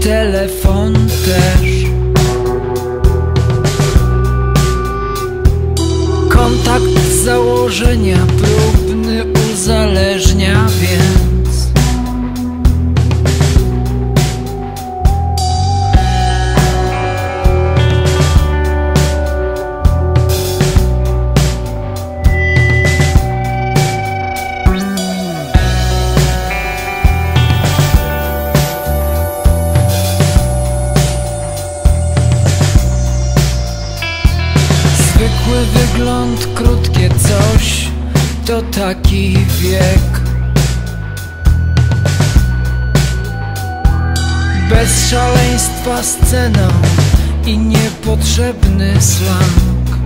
telefon też. Kontakt z założenia próbny uzależnia, więc zwykły wygląd, krótkie coś, to taki wiek. Bez szaleństwa sceną i niepotrzebny slang.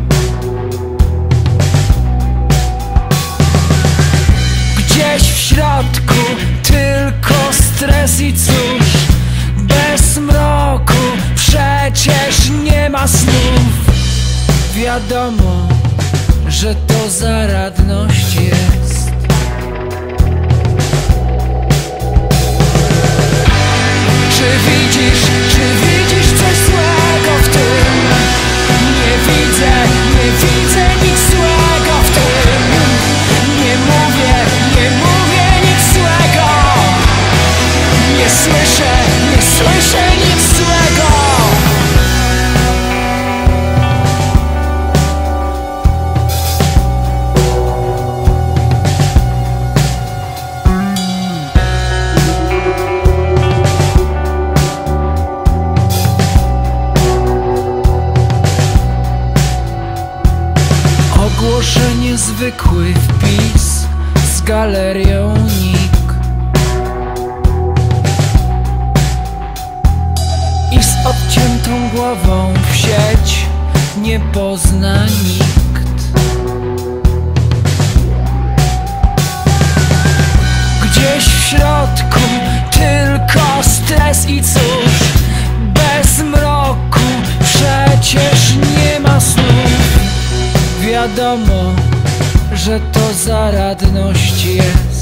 Gdzieś w środku tylko stres i cóż, bez mroku przecież nie ma snów. Wiadomo, że to zaradność jest. Czy widzisz coś złego w tym? Nie widzę nic złego w tym. Nie mówię nic złego. Nie słyszę nic złego. Ogłoszenie, zwykły wpis z galerią NIK i z odciętą głową w sieć nie pozna nikt. Gdzieś w środku tylko stres i cóż, bez mroku przecież nie ma snów. Wiadomo, że to zaradność jest.